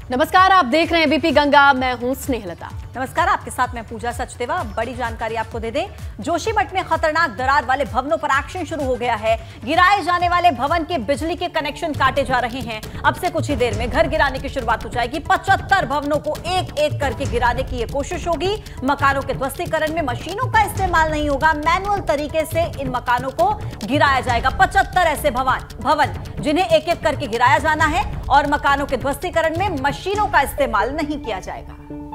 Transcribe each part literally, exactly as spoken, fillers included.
नमस्कार, आप देख रहे हैं एबीपी गंगा। मैं हूं स्नेहलता। नमस्कार, आपके साथ मैं पूजा सचदेवा। बड़ी जानकारी आपको दे दें, जोशीमठ में खतरनाक दरार वाले भवनों पर एक्शन शुरू हो गया है। गिराए जाने वाले भवन के बिजली के कनेक्शन काटे जा रहे हैं। अब से कुछ ही देर में घर गिराने की शुरुआत हो जाएगी। पचहत्तर भवनों को एक एक करके गिराने की यह कोशिश होगी। मकानों के ध्वस्तीकरण में मशीनों का इस्तेमाल नहीं होगा, मैनुअल तरीके से इन मकानों को गिराया जाएगा। पचहत्तर ऐसे भवन भवन जिन्हें एक एक करके गिराया जाना है और मकानों के ध्वस्तीकरण में मशीनों का इस्तेमाल नहीं किया जाएगा।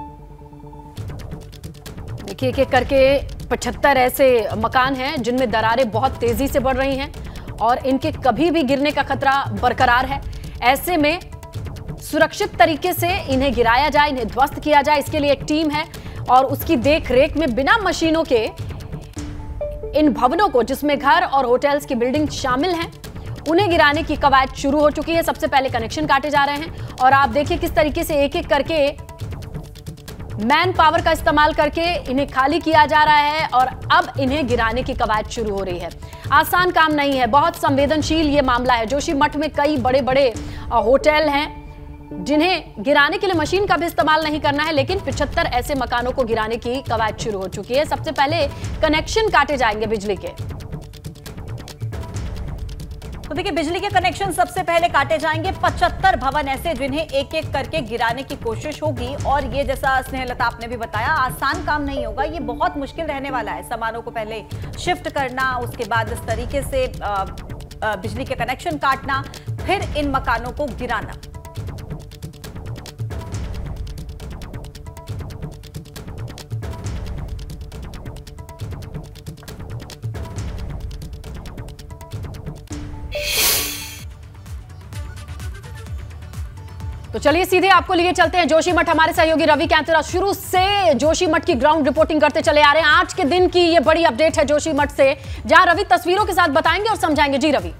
देखिए, एक एक करके पचहत्तर ऐसे मकान हैं जिनमें दरारें बहुत तेजी से बढ़ रही हैं और इनके कभी भी गिरने का खतरा बरकरार है। ऐसे में सुरक्षित तरीके से इन्हें गिराया जाए, इन्हें ध्वस्त किया जाए, इसके लिए एक टीम है और उसकी देख रेख में बिना मशीनों के इन भवनों को, जिसमें घर और होटल्स की बिल्डिंग शामिल हैं, उन्हें गिराने की कवायद शुरू हो चुकी है। सबसे पहले कनेक्शन काटे जा रहे हैं और आप देखिए किस तरीके से एक एक करके मैन पावर का इस्तेमाल करके इन्हें खाली किया जा रहा है और अब इन्हें गिराने की कवायद शुरू हो रही है। आसान काम नहीं है, बहुत संवेदनशील ये मामला है। जोशीमठ में कई बड़े बड़े होटल हैं जिन्हें गिराने के लिए मशीन का भी इस्तेमाल नहीं करना है, लेकिन पचहत्तर ऐसे मकानों को गिराने की कवायद शुरू हो चुकी है। सबसे पहले कनेक्शन काटे जाएंगे बिजली के। तो देखिए, बिजली के कनेक्शन सबसे पहले काटे जाएंगे। पचहत्तर भवन ऐसे जिन्हें एक एक करके गिराने की कोशिश होगी और ये, जैसा स्नेहलता आपने भी बताया, आसान काम नहीं होगा। ये बहुत मुश्किल रहने वाला है। सामानों को पहले शिफ्ट करना, उसके बाद इस तरीके से आ, आ, बिजली के कनेक्शन काटना, फिर इन मकानों को गिराना। तो चलिए सीधे आपको लिए चलते हैं जोशीमठ। हमारे सहयोगी रवि कैंतरा शुरू से जोशीमठ की ग्राउंड रिपोर्टिंग करते चले आ रहे हैं। आज के दिन की ये बड़ी अपडेट है जोशीमठ से, जहां रवि तस्वीरों के साथ बताएंगे और समझाएंगे। जी रवि।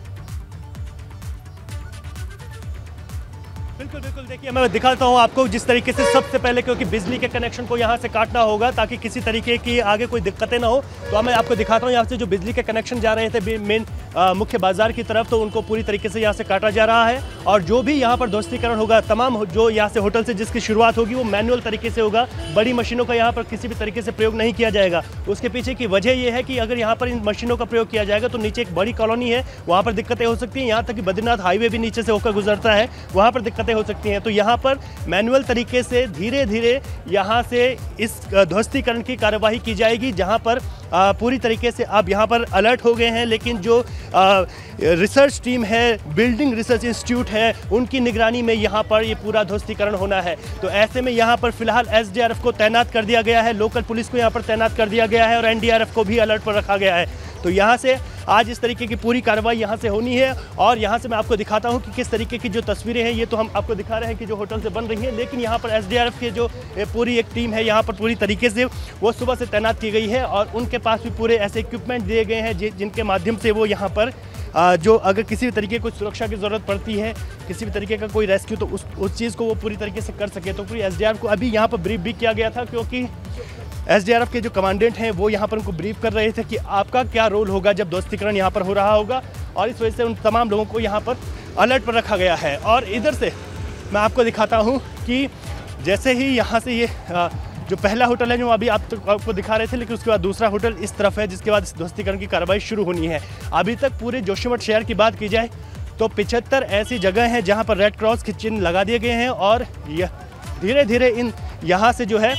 बिल्कुल बिल्कुल, देखिए मैं दिखाता हूं आपको जिस तरीके से सबसे पहले, क्योंकि बिजली के कनेक्शन को यहां से काटना होगा ताकि किसी तरीके की आगे कोई दिक्कतें ना हो। तो मैं आपको दिखाता हूं यहां से जो बिजली के कनेक्शन जा रहे थे मेन मुख्य बाजार की तरफ, तो उनको पूरी तरीके से यहां से काटा जा रहा है और जो भी यहां पर ध्वस्तीकरण होगा, तमाम जो यहां से होटल से जिसकी शुरुआत होगी वो मैनुअल तरीके से होगा। बड़ी मशीनों का यहां पर किसी भी तरीके से प्रयोग नहीं किया जाएगा। उसके पीछे की वजह यह है कि अगर यहां पर इन मशीनों का प्रयोग किया जाएगा तो नीचे एक बड़ी कॉलोनी है, वहां पर दिक्कतें हो सकती हैं। यहाँ तक कि बद्रीनाथ हाईवे भी नीचे से होकर गुजरता है, वहां पर दिक्कतें हो सकती हैं। तो यहाँ पर मैनुअल तरीके से धीरे धीरे यहाँ से इस ध्वस्तीकरण की कार्यवाही की जाएगी, जहाँ पर आ, पूरी तरीके से अब यहाँ पर अलर्ट हो गए हैं। लेकिन जो आ, रिसर्च टीम है, बिल्डिंग रिसर्च इंस्टीट्यूट है, उनकी निगरानी में यहाँ पर ये पूरा ध्वस्तीकरण होना है। तो ऐसे में यहाँ पर फिलहाल एसडीआरएफ को तैनात कर दिया गया है, लोकल पुलिस को यहाँ पर तैनात कर दिया गया है और एनडीआरएफ को भी अलर्ट पर रखा गया है। तो यहाँ से आज इस तरीके की पूरी कार्रवाई यहाँ से होनी है और यहाँ से मैं आपको दिखाता हूँ कि किस तरीके की जो तस्वीरें हैं, ये तो हम आपको दिखा रहे हैं कि जो होटल से बन रही हैं, लेकिन यहाँ पर एसडीआरएफ की जो पूरी एक टीम है यहाँ पर पूरी तरीके से वो सुबह से तैनात की गई है और उनके पास भी पूरे ऐसे इक्विपमेंट दिए गए हैं जिनके माध्यम से वो यहाँ पर जो अगर किसी भी तरीके की सुरक्षा की ज़रूरत पड़ती है, किसी भी तरीके का कोई रेस्क्यू, तो उस उस चीज़ को वो पूरी तरीके से कर सके। तो पूरी एसडीआरएफ को अभी यहाँ पर ब्रीफ भी किया गया था, क्योंकि एसडीआरएफ के जो कमांडेंट हैं वो यहाँ पर उनको ब्रीफ कर रहे थे कि आपका क्या रोल होगा जब ध्वस्तीकरण यहाँ पर हो रहा होगा, और इस वजह से उन तमाम लोगों को यहाँ पर अलर्ट पर रखा गया है। और इधर से मैं आपको दिखाता हूँ कि जैसे ही यहाँ से ये जो पहला होटल है जो अभी आप तो आपको दिखा रहे थे, लेकिन उसके बाद दूसरा होटल इस तरफ है, जिसके बाद इस ध्वस्तीकरण की कार्रवाई शुरू होनी है। अभी तक पूरे जोशीमठ शहर की बात की जाए तो पचहत्तर ऐसी जगह हैं जहाँ पर रेड क्रॉस के चिन्ह लगा दिए गए हैं और यह धीरे धीरे इन यहाँ से जो है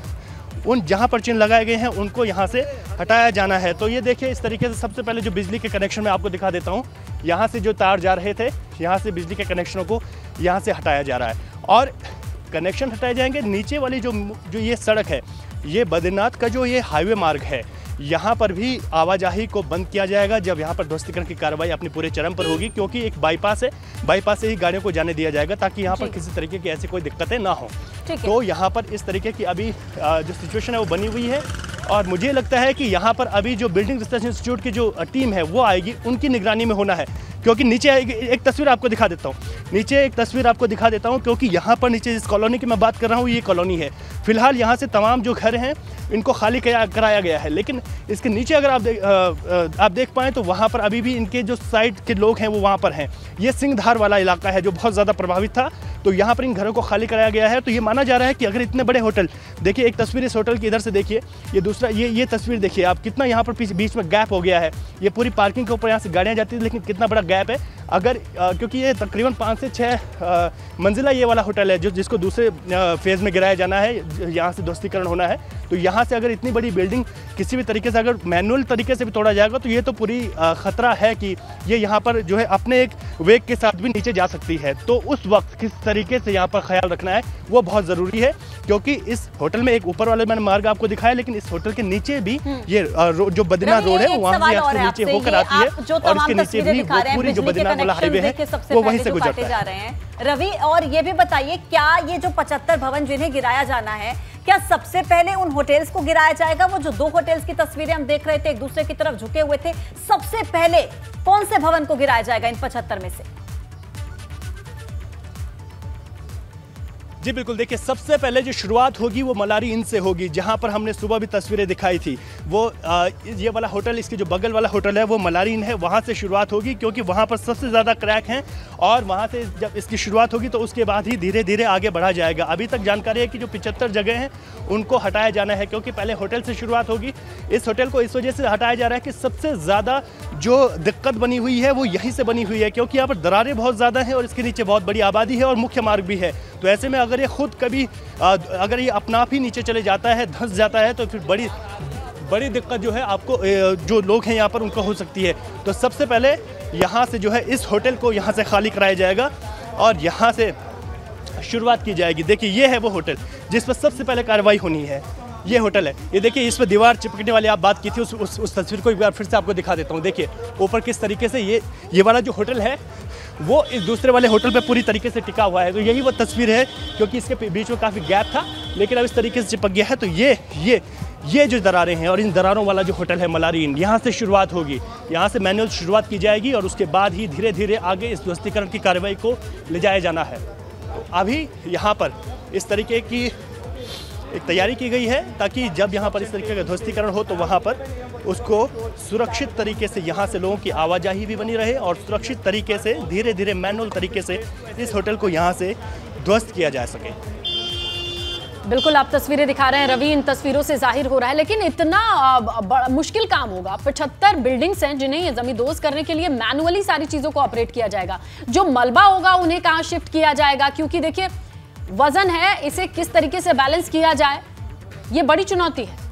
उन जहाँ पर चिन्ह लगाए गए हैं उनको यहाँ से हटाया जाना है। तो ये देखिए, इस तरीके से सबसे पहले जो बिजली के कनेक्शन मैं आपको दिखा देता हूँ। यहाँ से जो तार जा रहे थे, यहाँ से बिजली के कनेक्शनों को यहाँ से हटाया जा रहा है और कनेक्शन हटाए जाएंगे। नीचे वाली जो जो ये सड़क है, ये बद्रीनाथ का जो ये हाईवे मार्ग है, यहाँ पर भी आवाजाही को बंद किया जाएगा जब यहाँ पर ध्वस्तीकरण की कार्रवाई अपने पूरे चरम पर होगी, क्योंकि एक बाईपास है, बाईपास से ही गाड़ियों को जाने दिया जाएगा ताकि यहाँ पर किसी तरीके की ऐसी कोई दिक्कतें ना हो। तो यहाँ पर इस तरीके की अभी जो सिचुएशन है वो बनी हुई है और मुझे लगता है कि यहाँ पर अभी जो बिल्डिंग रिसर्च इंस्टीट्यूट की जो टीम है वो आएगी, उनकी निगरानी में होना है। क्योंकि नीचे एक तस्वीर आपको दिखा देता हूँ नीचे एक तस्वीर आपको दिखा देता हूँ क्योंकि यहाँ पर नीचे जिस कॉलोनी की मैं बात कर रहा हूँ ये कॉलोनी है। फिलहाल यहाँ से तमाम जो घर हैं इनको खाली कराया गया है। लेकिन इसके नीचे अगर आप देख आप देख पाएँ तो वहाँ पर अभी भी इनके जो साइड के लोग हैं वो वहाँ पर हैं। ये सिंहधार वाला इलाका है जो बहुत ज़्यादा प्रभावित था, तो यहाँ पर इन घरों को खाली कराया गया है। तो ये माना जा रहा है कि अगर इतने बड़े होटल, देखिए एक तस्वीर इस होटल की इधर से देखिए, ये दूसरा ये ये तस्वीर देखिए आप, कितना यहाँ पर बीच में गैप हो गया है। ये पूरी पार्किंग के ऊपर यहाँ से गाड़ियाँ जाती थी, लेकिन कितना बड़ा गैप है। अगर आ, क्योंकि ये तकरीबन पाँच से छः मंजिला ये वाला होटल है जो जिसको दूसरे फेज़ में गिराया जाना है, यहाँ से ध्वस्तीकरण होना है। तो यहाँ से अगर इतनी बड़ी बिल्डिंग किसी भी तरीके से अगर मैनुअल तरीके से भी तोड़ा जाएगा तो ये तो पूरी ख़तरा है कि ये यहाँ पर जो है अपने एक वेग के साथ भी नीचे जा सकती है। तो उस वक्त किस तरीके से यहाँ पर ख्याल रखना है वो बहुत ज़रूरी है, क्योंकि इस होटल में एक ऊपर वाले मैंने मार्ग आपको दिखाया, लेकिन इस होटल के नीचे भी ये जो बद्रीनाथ रोड है वहाँ से नीचे होकर आती है, और इसके नीचे भी वो पूरी जो बद्रीनाथ वाला हाईवे है वो वहीं से गुजरता है। रवि, और ये भी बताइए, क्या ये जो पचहत्तर भवन जिन्हें गिराया जाना है, क्या सबसे पहले उन होटल्स को गिराया जाएगा? वो जो दो होटल्स की तस्वीरें हम देख रहे थे एक दूसरे की तरफ झुके हुए थे, सबसे पहले कौन से भवन को गिराया जाएगा इन पचहत्तर में से? जी बिल्कुल, देखिए सबसे पहले जो शुरुआत होगी वो मलारी इन से होगी, जहां पर हमने सुबह भी तस्वीरें दिखाई थी। वो आ, ये वाला होटल, इसके जो बगल वाला होटल है वो मलारी इन है, वहां से शुरुआत होगी, क्योंकि वहां पर सबसे ज़्यादा क्रैक हैं। और वहां से जब इसकी शुरुआत होगी तो उसके बाद ही धीरे धीरे आगे बढ़ा जाएगा। अभी तक जानकारी है कि जो पिचहत्तर जगह हैं उनको हटाया जाना है, क्योंकि पहले होटल से शुरुआत होगी। इस होटल को इस वजह से हटाया जा रहा है कि सबसे ज़्यादा जो दिक्कत बनी हुई है वो यहीं से बनी हुई है, क्योंकि यहाँ पर दरारें बहुत ज़्यादा हैं और इसके नीचे बहुत बड़ी आबादी है और मुख्य मार्ग भी है। तो ऐसे में अगर ये खुद कभी अगर ये अपना आप ही नीचे चले जाता है, धंस जाता है, तो फिर बड़ी बड़ी दिक्कत जो है आपको जो लोग हैं यहाँ पर उनको हो सकती है। तो सबसे पहले यहाँ से जो है इस होटल को यहाँ से खाली कराया जाएगा और यहाँ से शुरुआत की जाएगी। देखिए ये है वो होटल जिस पर सबसे पहले कार्रवाई होनी है। ये होटल है, ये देखिए इस पर दीवार चिपकने वाली आप बात की थी, उस उस, उस तस्वीर को एक बार फिर से आपको दिखा देता हूँ। देखिए ऊपर किस तरीके से ये ये वाला जो होटल है वो इस दूसरे वाले होटल पे पूरी तरीके से टिका हुआ है। तो यही वो तस्वीर है, क्योंकि इसके बीच में काफ़ी गैप था, लेकिन अब इस तरीके से चिपक गया है। तो ये ये ये जो दरारें हैं और इन दरारों वाला जो होटल है मलारी इन, यहाँ से शुरुआत होगी, यहाँ से मैनुअल शुरुआत की जाएगी और उसके बाद ही धीरे धीरे आगे इस ध्वस्तीकरण की कार्रवाई को ले जाया जाना है। तो अभी यहाँ पर इस तरीके की एक तैयारी की गई है ताकि जब यहाँ पर इस तरीके का ध्वस्तीकरण हो तो वहाँ पर उसको सुरक्षित तरीके से यहाँ से लोगों की आवाजाही भी बनी रहे और सुरक्षित तरीके से धीरे धीरे मैनुअल तरीके से इस होटल को यहाँ से ध्वस्त किया जा सके। बिल्कुल आप तस्वीरें दिखा रहे हैं रवि, इन तस्वीरों से जाहिर हो रहा है, लेकिन इतना मुश्किल काम होगा। पचहत्तर बिल्डिंग्स हैं जिन्हें ये जमींदोज करने के लिए मैनुअली सारी चीजों को ऑपरेट किया जाएगा। जो मलबा होगा उन्हें कहाँ शिफ्ट किया जाएगा, क्योंकि देखिए वजन है, इसे किस तरीके से बैलेंस किया जाए, ये बड़ी चुनौती है।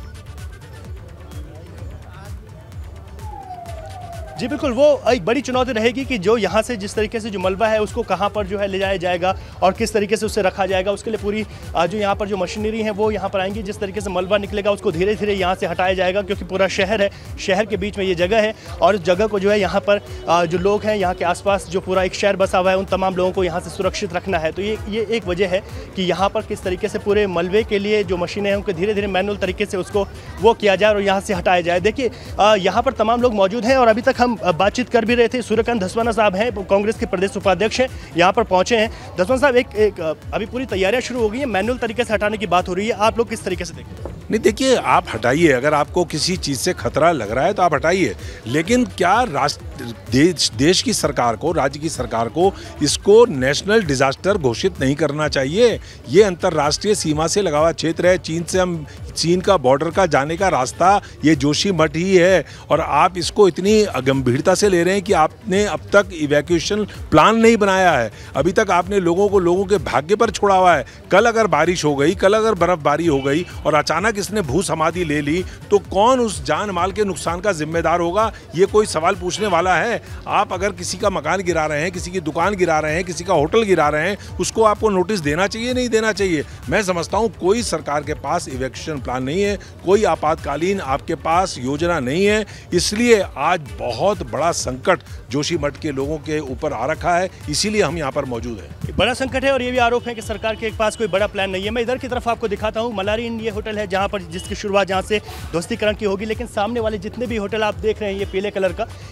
जी बिल्कुल, वो एक बड़ी चुनौती रहेगी कि जो यहाँ से जिस तरीके से जो मलबा है उसको कहाँ पर जो है ले जाया जाएगा और किस तरीके से उसे रखा जाएगा। उसके लिए पूरी जो यहाँ पर जो मशीनरी है वो यहाँ पर आएंगी। जिस तरीके से मलबा निकलेगा उसको धीरे धीरे यहाँ से हटाया जाएगा, क्योंकि पूरा शहर है, शहर के बीच में ये जगह है और इस जगह को जो है यहाँ पर जो लोग हैं, यहाँ के आसपास जो पूरा एक शहर बसा हुआ है, उन तमाम लोगों को यहाँ से सुरक्षित रखना है। तो ये ये एक वजह है कि यहाँ पर किस तरीके से पूरे मलबे के लिए जो मशीनें हैं उनको धीरे धीरे मैनुअल तरीके से उसको वो किया जाए और यहाँ से हटाया जाए। देखिए यहाँ पर तमाम लोग मौजूद हैं और अभी तक हम बातचीत कर भी रहे थे। सूर्यकांत धस्माना साहब हैं, कांग्रेस के प्रदेश उपाध्यक्ष हैं, यहाँ पर पहुंचे हैं। धस्माना साहब, एक, एक अभी पूरी तैयारियां शुरू हो गई है, मैनुअल तरीके से हटाने की बात हो रही है, आप लोग किस तरीके से देखते हैं? नहीं देखिए, आप हटाइए, अगर आपको किसी चीज़ से खतरा लग रहा है तो आप हटाइए, लेकिन क्या राष्ट्र देश देश की सरकार को, राज्य की सरकार को इसको नेशनल डिजास्टर घोषित नहीं करना चाहिए? ये अंतर्राष्ट्रीय सीमा से लगा हुआ क्षेत्र है, चीन से हम चीन का बॉर्डर का जाने का रास्ता ये जोशीमठ ही है, और आप इसको इतनी गंभीरता से ले रहे हैं कि आपने अब तक इवैक्यूएशन प्लान नहीं बनाया है। अभी तक आपने लोगों को लोगों के भाग्य पर छोड़ा हुआ है। कल अगर बारिश हो गई, कल अगर बर्फबारी हो गई और अचानक इसने भू समाधि ले ली तो कौन उस जान माल के नुकसान का जिम्मेदार होगा? ये कोई सवाल पूछने वाला है? आप अगर किसी का मकान गिरा रहे हैं, किसी की दुकान गिरा रहे हैं, किसी का होटल गिरा रहे हैं, उसको आपको नोटिस देना चाहिए, नहीं देना चाहिए? मैं समझता हूँ कोई सरकार के पास इवैक्यूएशन प्लान नहीं है, कोई आपातकालीन आपके पास योजना नहीं है, इसलिए आज बहुत बड़ा संकट जोशीमठ के लोगों के ऊपर आ रखा है, इसीलिए हम यहाँ पर मौजूद हैं। बड़ा संकट है और ये भी आरोप है कि सरकार के पास कोई बड़ा प्लान नहीं है। मैं इधर की तरफ आपको दिखाता हूँ, मलारी इन ये होटल है जहाँ पर जिसकी शुरुआत जहाँ से ध्वस्तीकरण की होगी, लेकिन सामने वाले जितने भी होटल आप देख रहे हैं ये पीले कलर का, इस पर पूरी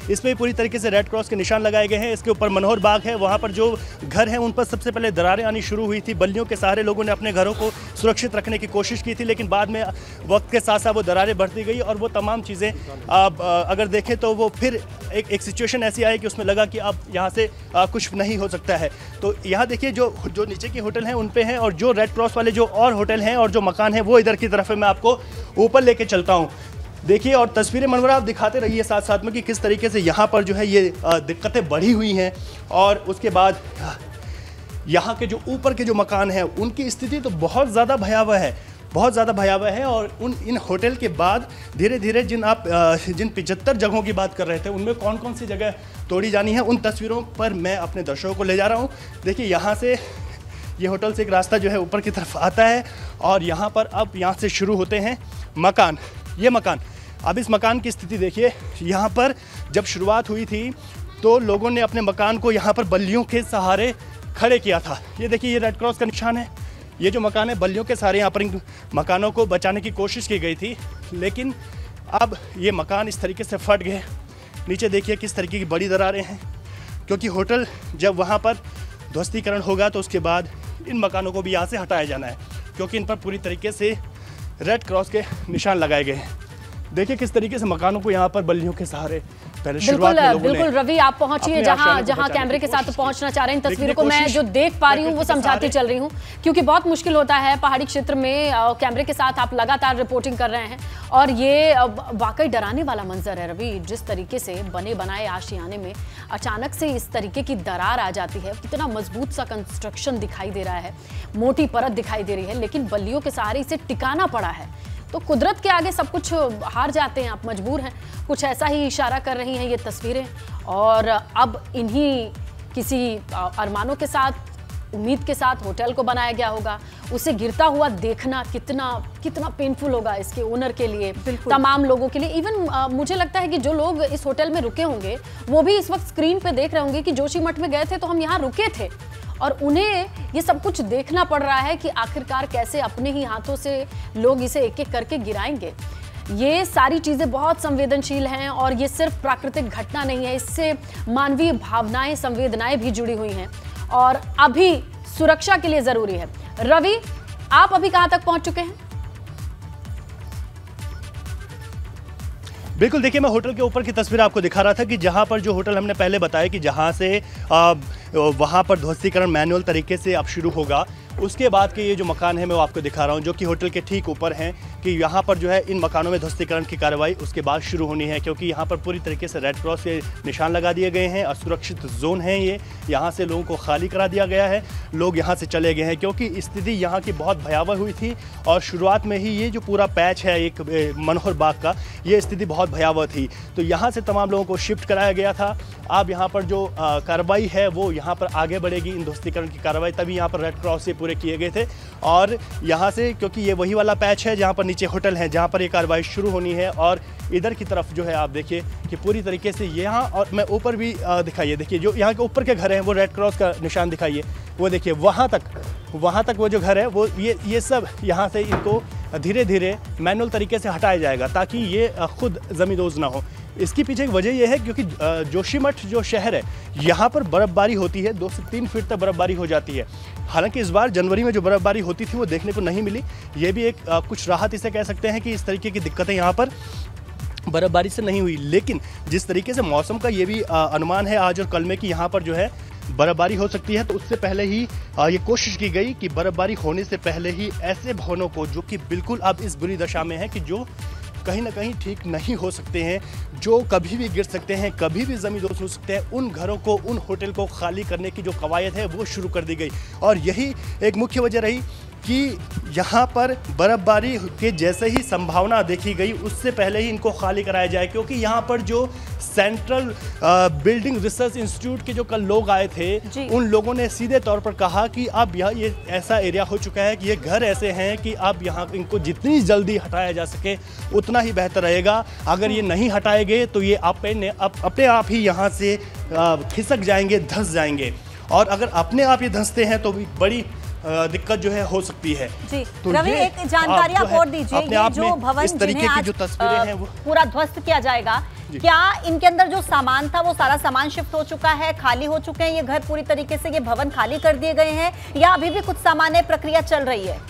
पूरी तरीके से रेड क्रॉस के निशान लगाए गए हैं। इसके ऊपर मनोहर बाग है, वहाँ पर जो घर हैं उन पर सबसे पहले दरारें आनी शुरू हुई थी। बल्लियों के सहारे लोगों ने अपने घरों को सुरक्षित रखने की कोशिश की थी, लेकिन बाद में वक्त के साथ साथ वो दरारें बढ़ती गई और वो तमाम चीज़ें आप अगर देखें तो वो फिर एक एक सिचुएशन ऐसी आई कि उसमें लगा कि अब यहाँ से आ, कुछ नहीं हो सकता है। तो यहाँ देखिए जो जो नीचे के होटल हैं उन पे हैं, और जो रेड क्रॉस वाले जो और होटल हैं और जो मकान हैं वो इधर की तरफ है। मैं आपको ऊपर लेके चलता हूँ, देखिए, और तस्वीरें मनोरा आप दिखाते रहिए साथ साथ में कि किस तरीके से यहाँ पर जो है ये दिक्कतें बढ़ी हुई हैं। और उसके बाद यहाँ के जो ऊपर के जो मकान हैं उनकी स्थिति तो बहुत ज़्यादा भयावह है, बहुत ज़्यादा भयावह है। और उन इन होटल के बाद धीरे धीरे जिन आप जिन पिचहत्तर जगहों की बात कर रहे थे उनमें कौन कौन सी जगह तोड़ी जानी है, उन तस्वीरों पर मैं अपने दर्शकों को ले जा रहा हूँ। देखिए, यहाँ से ये होटल से एक रास्ता जो है ऊपर की तरफ आता है और यहाँ पर अब यहाँ से शुरू होते हैं मकान। ये मकान, अब इस मकान की स्थिति देखिए। यहाँ पर जब शुरुआत हुई थी तो लोगों ने अपने मकान को यहाँ पर बल्लियों के सहारे खड़े किया था। ये देखिए, ये रेड क्रॉस का निशान है। ये जो मकान है बल्लियों के सहारे यहाँ पर इन मकानों को बचाने की कोशिश की गई थी, लेकिन अब ये मकान इस तरीके से फट गए। नीचे देखिए किस तरीके की बड़ी दरारें हैं, क्योंकि होटल जब वहाँ पर ध्वस्तीकरण होगा तो उसके बाद इन मकानों को भी यहाँ से हटाया जाना है, क्योंकि इन पर पूरी तरीके से रेड क्रॉस के निशान लगाए गए हैं। देखिए किस तरीके से मकानों को यहाँ पर बल्लियों के सहारे पहले शुरुआत में लोगों ने बिल्कुल रवि, आप पहुंचिए जहां जहां कैमरे के साथ पहुंचना चाह रहे हैं। तस्वीरों को मैं जो देख पा रही हूं वो समझाती चल रही हूं, क्योंकि बहुत मुश्किल होता है पहाड़ी क्षेत्र में। कैमरे के साथ आप लगातार रिपोर्टिंग कर रहे हैं और ये वाकई डराने वाला मंजर है रवि। जिस तरीके से बने बनाए आशियाने में अचानक से इस तरीके की दरार आ जाती है, कितना मजबूत सा कंस्ट्रक्शन दिखाई दे रहा है, मोटी परत दिखाई दे रही है, लेकिन बल्लियों के सहारे इसे टिकाना पड़ा है। तो कुदरत के आगे सब कुछ हार जाते हैं, आप मजबूर हैं। कुछ ऐसा ही इशारा कर रही हैं ये तस्वीरें। और अब इन्हीं किसी अरमानों के साथ, उम्मीद के साथ होटल को बनाया गया होगा, उसे गिरता हुआ देखना कितना कितना पेनफुल होगा इसके ओनर के लिए, तमाम लोगों के लिए। इवन मुझे लगता है कि जो लोग इस होटल में रुके होंगे वो भी इस वक्त स्क्रीन पे देख रहे होंगे कि जोशीमठ में गए थे तो हम यहाँ रुके थे, और उन्हें ये सब कुछ देखना पड़ रहा है कि आखिरकार कैसे अपने ही हाथों से लोग इसे एक एक करके गिराएंगे। ये सारी चीज़ें बहुत संवेदनशील हैं और ये सिर्फ प्राकृतिक घटना नहीं है, इससे मानवीय भावनाएं, संवेदनाएं भी जुड़ी हुई हैं और अभी सुरक्षा के लिए ज़रूरी है। रवि, आप अभी कहाँ तक पहुँच चुके हैं? बिल्कुल, देखिए मैं होटल के ऊपर की तस्वीर आपको दिखा रहा था कि जहाँ पर जो होटल हमने पहले बताया कि जहाँ से आ, वहाँ पर ध्वस्तीकरण मैनुअल तरीके से अब शुरू होगा, उसके बाद के ये जो मकान है मैं वो आपको दिखा रहा हूँ, जो कि होटल के ठीक ऊपर हैं, कि यहाँ पर जो है इन मकानों में ध्वस्तीकरण की कार्रवाई उसके बाद शुरू होनी है, क्योंकि यहाँ पर पूरी तरीके से रेड क्रॉस के निशान लगा दिए गए हैं। असुरक्षित जोन है ये, यहाँ से लोगों को खाली करा दिया गया है, लोग यहाँ से चले गए हैं, क्योंकि स्थिति यहाँ की बहुत भयावह हुई थी। और शुरुआत में ही ये जो पूरा पैच है एक मनोहर बाग का, ये स्थिति बहुत भयावह थी, तो यहाँ से तमाम लोगों को शिफ्ट कराया गया था। अब यहाँ पर जो कार्रवाई है वो यहाँ पर आगे बढ़ेगी, इन ध्वस्तीकरण की कार्रवाई, तभी यहाँ पर रेड क्रॉस से पूरे किए गए थे। और यहाँ से, क्योंकि ये वही वाला पैच है जहाँ पर नीचे होटल है, जहाँ पर ये कार्रवाई शुरू होनी है। और इधर की तरफ जो है आप देखिए कि पूरी तरीके से यहाँ, और मैं ऊपर भी दिखाइए, देखिए जो यहाँ के ऊपर के घर हैं वो रेड क्रॉस का निशान दिखाइए, वो देखिए वहाँ तक वहाँ तक वो जो घर है वो ये ये सब यहाँ से इनको धीरे धीरे मैनुअल तरीके से हटाया जाएगा, ताकि ये खुद ज़मींदोज़ ना हो। इसकी पीछे एक वजह यह है क्योंकि जोशीमठ जो शहर है यहाँ पर बर्फ़बारी होती है, दो से तीन फीट तक बर्फ़बारी हो जाती है। हालांकि इस बार जनवरी में जो बर्फ़बारी होती थी वो देखने को नहीं मिली, ये भी एक आ, कुछ राहत इसे कह सकते हैं कि इस तरीके की दिक्कतें यहाँ पर बर्फ़बारी से नहीं हुई। लेकिन जिस तरीके से मौसम का ये भी आ, अनुमान है आज और कल में कि यहाँ पर जो है बर्फ़बारी हो सकती है, तो उससे पहले ही आ, ये कोशिश की गई कि बर्फ़बारी होने से पहले ही ऐसे भवनों को जो कि बिल्कुल अब इस बुरी दशा में है कि जो कहीं ना कहीं ठीक नहीं हो सकते हैं, जो कभी भी गिर सकते हैं, कभी भी ज़मींदोज़ हो सकते हैं, उन घरों को, उन होटल को खाली करने की जो कवायद है वो शुरू कर दी गई। और यही एक मुख्य वजह रही कि यहाँ पर बर्फ़बारी के जैसे ही संभावना देखी गई उससे पहले ही इनको खाली कराया जाए, क्योंकि यहाँ पर जो सेंट्रल बिल्डिंग रिसर्च इंस्टीट्यूट के जो कल लोग आए थे उन लोगों ने सीधे तौर पर कहा कि अब यह ये ऐसा एरिया हो चुका है कि ये घर ऐसे हैं कि अब यहाँ इनको जितनी जल्दी हटाया जा सके उतना ही बेहतर रहेगा। अगर ये नहीं हटाए गए तो ये अपने अपने आप ही यहाँ से खिसक जाएंगे, धंस जाएंगे। और अगर अपने आप ये धंसते हैं तो भी बड़ी दिक्कत जो है हो सकती है। जी तो रवि, एक जानकारी आप और दीजिए, ये जो भवन इस तरीके की जो तस्वीरें हैं वो पूरा ध्वस्त किया जाएगा, क्या इनके अंदर जो सामान था वो सारा सामान शिफ्ट हो चुका है, खाली हो चुके हैं ये घर, पूरी तरीके से ये भवन खाली कर दिए गए हैं, या अभी भी कुछ सामान्य प्रक्रिया चल रही है?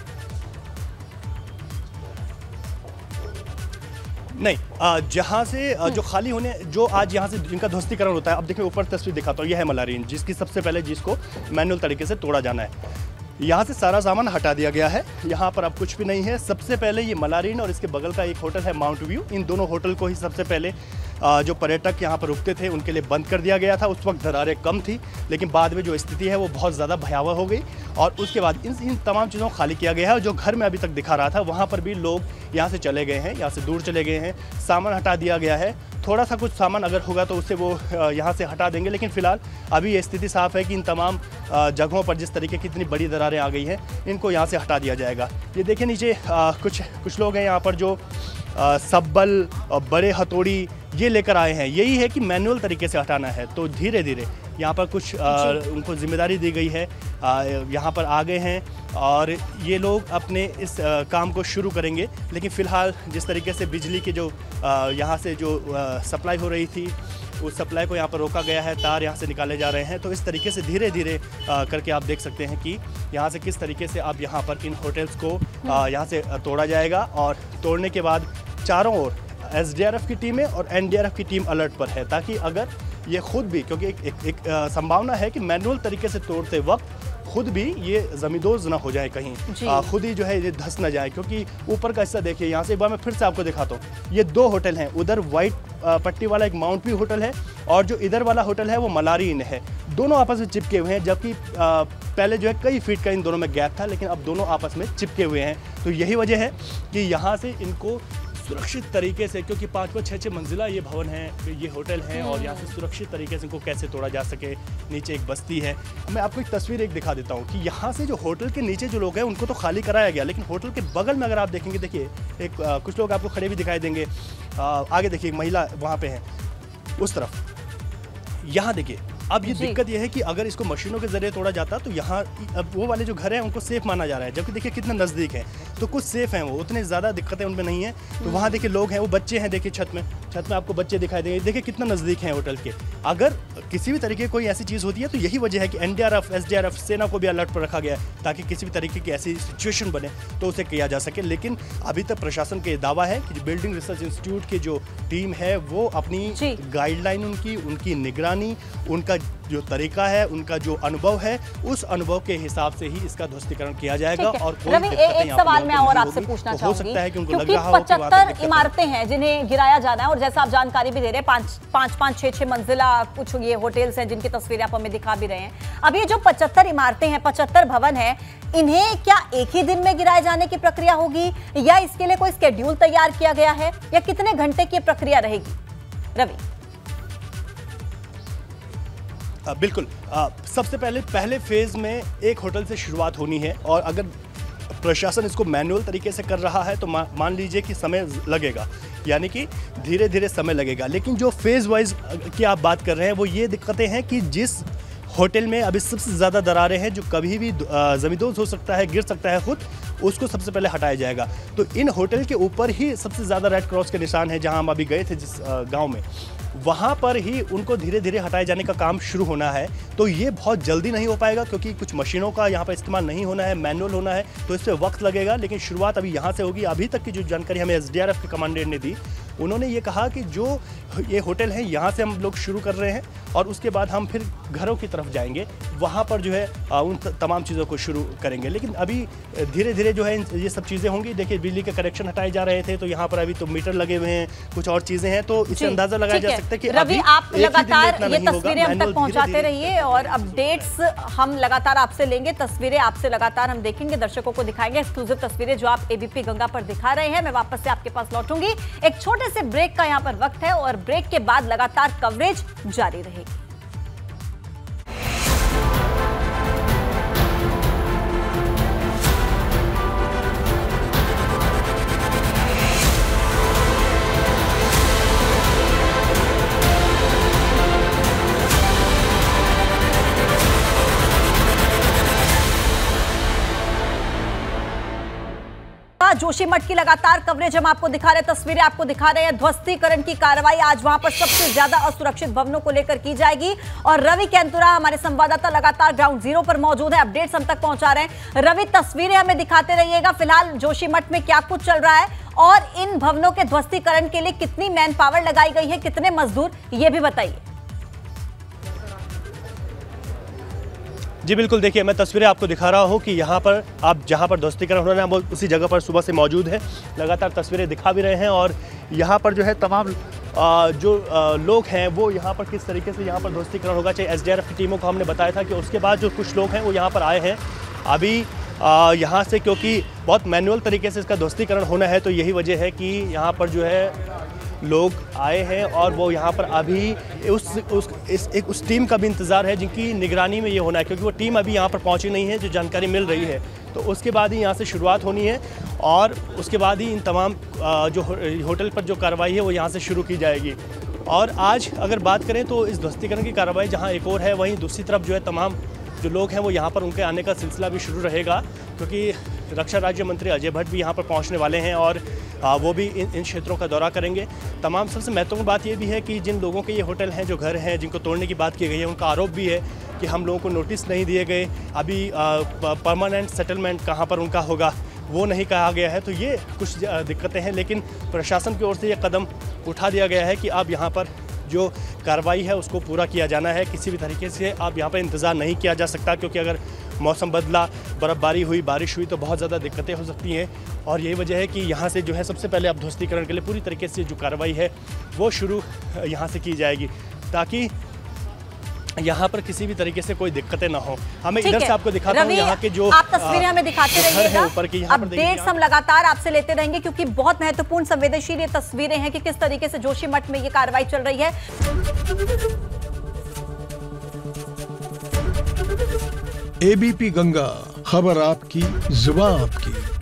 नहीं, जहां से जो खाली होने जो आज यहां से जिनका ध्वस्तीकरण होता है, अब देखिए ऊपर तस्वीर दिखाता हूँ, यह है मलारीन, जिसकी सबसे पहले जिसको मैनुअल तरीके से तोड़ा जाना है। यहाँ से सारा सामान हटा दिया गया है, यहाँ पर अब कुछ भी नहीं है। सबसे पहले ये मलारीन और इसके बगल का एक होटल है माउंट व्यू, इन दोनों होटल को ही सबसे पहले जो पर्यटक यहाँ पर रुकते थे उनके लिए बंद कर दिया गया था। उस वक्त दरारें कम थी, लेकिन बाद में जो स्थिति है वो बहुत ज़्यादा भयावह हो गई और उसके बाद इन इन तमाम चीज़ों को खाली किया गया है। और जो घर में अभी तक दिखा रहा था वहाँ पर भी लोग यहाँ से चले गए हैं, यहाँ से दूर चले गए हैं, सामान हटा दिया गया है। थोड़ा सा कुछ सामान अगर होगा तो उससे वो यहाँ से हटा देंगे, लेकिन फिलहाल अभी ये स्थिति साफ है कि इन तमाम जगहों पर जिस तरीके की इतनी बड़ी दरारें आ गई हैं इनको यहाँ से हटा दिया जाएगा। ये देखिए नीचे आ, कुछ कुछ लोग हैं यहाँ पर जो आ, सब्बल और बड़े हथौड़ी ये लेकर आए हैं, यही है कि मैनुअल तरीके से हटाना है। तो धीरे धीरे यहाँ पर कुछ आ, उनको जिम्मेदारी दी गई है, यहाँ पर आ गए हैं और ये लोग अपने इस आ, काम को शुरू करेंगे। लेकिन फ़िलहाल जिस तरीके से बिजली के जो यहाँ से जो आ, सप्लाई हो रही थी उस सप्लाई को यहाँ पर रोका गया है, तार यहाँ से निकाले जा रहे हैं। तो इस तरीके से धीरे धीरे करके आप देख सकते हैं कि यहाँ से किस तरीके से अब यहाँ पर इन होटल्स को यहाँ से तोड़ा जाएगा और तोड़ने के बाद चारों ओर एस डी आर एफ की टीमें और एन डी आर एफ की टीम अलर्ट पर है, ताकि अगर ये खुद भी, क्योंकि एक, एक, एक संभावना है कि मैनुअल तरीके से तोड़ते वक्त खुद भी ये जमींदोज ना हो जाए, कहीं आ, खुद ही जो है ये धंस ना जाए। क्योंकि ऊपर का हिस्सा देखिए, यहाँ से एक बार मैं फिर से आपको दिखाता हूँ, ये दो होटल हैं, उधर वाइट पट्टी वाला एक माउंट व्यू होटल है और जो इधर वाला होटल है वो मलारीन है। दोनों आपस में चिपके हुए हैं, जबकि पहले जो है कई फीट का इन दोनों में गैप था, लेकिन अब दोनों आपस में चिपके हुए हैं। तो यही वजह है कि यहाँ से इनको सुरक्षित तरीके से, क्योंकि पाँच पाँच छः छः मंजिला ये भवन है, ये होटल हैं, और यहाँ से सुरक्षित तरीके से इनको कैसे तोड़ा जा सके। नीचे एक बस्ती है, मैं आपको एक तस्वीर एक दिखा देता हूँ कि यहाँ से जो होटल के नीचे जो लोग हैं उनको तो खाली कराया गया, लेकिन होटल के बगल में अगर आप देखेंगे, देखिए एक आ, कुछ लोग आपको खड़े भी दिखाई देंगे। आ, आगे देखिए एक महिला वहाँ पे है उस तरफ। यहाँ देखिए अब ये दिक्कत ये है कि अगर इसको मशीनों के जरिए तोड़ा जाता तो यहाँ अब वो वाले जो घर हैं उनको सेफ माना जा रहा है, जबकि देखिए कितना नज़दीक है, तो कुछ सेफ हैं, वो उतने ज़्यादा दिक्कतें उनमें नहीं है। तो वहाँ देखिए लोग हैं, वो बच्चे हैं, देखिए छत में छत में आपको बच्चे दिखाई देंगे, देखिए कितना नज़दीक है होटल के। अगर किसी भी तरीके कोई ऐसी चीज़ होती है तो यही वजह है कि N D R F S D R F सेना को भी अलर्ट पर रखा गया है, ताकि किसी भी तरीके की ऐसी सिचुएशन बने तो उसे किया जा सके। लेकिन अभी तक प्रशासन का दावा है कि बिल्डिंग रिसर्च इंस्टीट्यूट की जो टीम है वो अपनी गाइडलाइन, उनकी उनकी निगरानी, उनका जो तरीका है, उनका जो अनुभव है, उस अनुभव के हिसाब से ही इसका ध्वस्तीकरण किया जाएगा। और कोई रवि, एक सवाल मैं और आपसे पूछना चाहूंगी, क्योंकि पचहत्तर इमारतें हैं जिन्हें गिराया जाना है, और जैसा आप जानकारी भी दे रहे हैं, पांच पांच पांच छह छह मंजिला कुछ ये होटल्स हैं जिनकी तस्वीरें आप हमें दिखा भी रहे हैं। अब ये जो पचहत्तर इमारतें हैं, पचहत्तर भवन है, इन्हें क्या एक ही दिन में गिराए जाने की प्रक्रिया होगी, या इसके लिए कोई स्केड्यूल तैयार किया गया है, या कितने घंटे की प्रक्रिया रहेगी? रवि, आ, बिल्कुल आ, सबसे पहले पहले फेज में एक होटल से शुरुआत होनी है, और अगर प्रशासन इसको मैनुअल तरीके से कर रहा है तो मा, मान लीजिए कि समय लगेगा, यानी कि धीरे धीरे समय लगेगा। लेकिन जो फेज वाइज की आप बात कर रहे हैं वो ये दिक्कतें हैं कि जिस होटल में अभी सबसे ज़्यादा दरारें हैं, जो कभी भी ज़मींदोज़ हो सकता है, गिर सकता है खुद, उसको सबसे पहले हटाया जाएगा। तो इन होटल के ऊपर ही सबसे ज़्यादा रेड क्रॉस के निशान है, जहां हम अभी गए थे जिस गांव में, वहाँ पर ही उनको धीरे धीरे हटाए जाने का काम शुरू होना है। तो ये बहुत जल्दी नहीं हो पाएगा, क्योंकि कुछ मशीनों का यहाँ पर इस्तेमाल नहीं होना है, मैनुअल होना है, तो इस पर वक्त लगेगा। लेकिन शुरुआत अभी यहाँ से होगी। अभी तक की जो जानकारी हमें एस डी आर एफ के कमांडेंट ने दी, उन्होंने ये कहा कि जो ये होटल है यहाँ से हम लोग शुरू कर रहे हैं, और उसके बाद हम फिर घरों की तरफ जाएंगे, वहाँ पर जो है उन तमाम चीज़ों को शुरू करेंगे। लेकिन अभी धीरे धीरे जो है ये सब चीज़ें होंगी। देखिए बिजली के कनेक्शन हटाए जा रहे थे, तो यहाँ पर अभी तो मीटर लगे हुए हैं, कुछ और चीज़ें हैं, तो इससे अंदाजा लगाया जा सकता है कि रवि, आप लगातार ये तस्वीरें हम तक पहुँचाते रहिए, और अपडेट्स हम लगातार आपसे लेंगे, तस्वीरें आपसे लगातार हम देखेंगे, दर्शकों को दिखाएंगे एक्सक्लूसिव तस्वीरें जो आप एबीपी गंगा पर दिखा रहे हैं। मैं वापस से आपके पास लौटूंगी, एक छोटे से ब्रेक का यहाँ पर वक्त है, और ब्रेक के बाद लगातार कवरेज जारी रहेगी। होगा। जोशीमठ की लगातार कवरेज हम आपको दिखा रहे हैं, तस्वीरें आपको दिखा रहे हैं। ध्वस्तीकरण की कार्रवाई आज वहां पर सबसे ज्यादा असुरक्षित भवनों को लेकर की जाएगी और रवि केंतुरा हमारे संवाददाता लगातार ग्राउंड जीरो पर मौजूद है, अपडेट्स हम तक पहुंचा रहे हैं। रवि, तस्वीरें हमें दिखाते रहिएगा। फिलहाल जोशीमठ में क्या कुछ चल रहा है और इन भवनों के ध्वस्तीकरण के लिए कितनी मैन पावर लगाई गई है, कितने मजदूर, ये भी बताइए। जी बिल्कुल, देखिए मैं तस्वीरें आपको दिखा रहा हूँ कि यहाँ पर आप जहाँ पर ध्वस्तीकरण हो रहा है हम उसी जगह पर सुबह से मौजूद है, लगातार तस्वीरें दिखा भी रहे हैं। और यहाँ पर जो है तमाम आ, जो आ, लोग हैं वो यहाँ पर किस तरीके से यहाँ पर ध्वस्तीकरण होगा, चाहे एस डी आर एफ की टीमों को हमने बताया था कि उसके बाद जो कुछ लोग हैं वो यहाँ पर आए हैं अभी यहाँ से, क्योंकि बहुत मैनुअल तरीके से इसका ध्वस्तीकरण होना है, तो यही वजह है कि यहाँ पर जो है लोग आए हैं और वो यहाँ पर अभी उस उस इस एक उस टीम का भी इंतज़ार है जिनकी निगरानी में ये होना है, क्योंकि वो टीम अभी यहाँ पर पहुँची नहीं है, जो जानकारी मिल रही है। तो उसके बाद ही यहाँ से शुरुआत होनी है और उसके बाद ही इन तमाम जो होटल पर जो कार्रवाई है वो यहाँ से शुरू की जाएगी। और आज अगर बात करें तो इस ध्वस्तीकरण की कार्रवाई जहाँ एक और है, वहीं दूसरी तरफ जो है तमाम जो लोग हैं वो यहाँ पर उनके आने का सिलसिला भी शुरू रहेगा, क्योंकि रक्षा राज्य मंत्री अजय भट्ट भी यहाँ पर पहुँचने वाले हैं और वो भी इन इन क्षेत्रों का दौरा करेंगे। तमाम सबसे महत्वपूर्ण बात ये भी है कि जिन लोगों के ये होटल हैं, जो घर हैं, जिनको तोड़ने की बात की गई है, उनका आरोप भी है कि हम लोगों को नोटिस नहीं दिए गए, अभी परमानेंट सेटलमेंट कहाँ पर उनका होगा वो नहीं कहा गया है। तो ये कुछ दिक्कतें हैं, लेकिन प्रशासन की ओर से ये कदम उठा दिया गया है कि अब यहाँ पर जो कार्रवाई है उसको पूरा किया जाना है। किसी भी तरीके से अब यहाँ पर इंतज़ार नहीं किया जा सकता, क्योंकि अगर मौसम बदला, बर्फ़बारी हुई, बारिश हुई तो बहुत ज़्यादा दिक्कतें हो सकती हैं। और यही वजह है कि यहाँ से जो है सबसे पहले अब ध्वस्तीकरण के लिए पूरी तरीके से जो कार्रवाई है वो शुरू यहाँ से की जाएगी, ताकि यहाँ पर किसी भी तरीके से कोई दिक्कतें ना हो। हमें इधर से आपको दिखाता हूँ यहाँ के जो आप तस्वीरें हमें दिखाते रहिएगा, ऊपर की अपडेट्स हम लगातार आपसे लेते रहेंगे, क्योंकि बहुत महत्वपूर्ण संवेदनशील ये तस्वीरें हैं कि किस तरीके से जोशीमठ में ये कार्रवाई चल रही है। एबीपी गंगा, खबर आपकी, जुबान आपकी।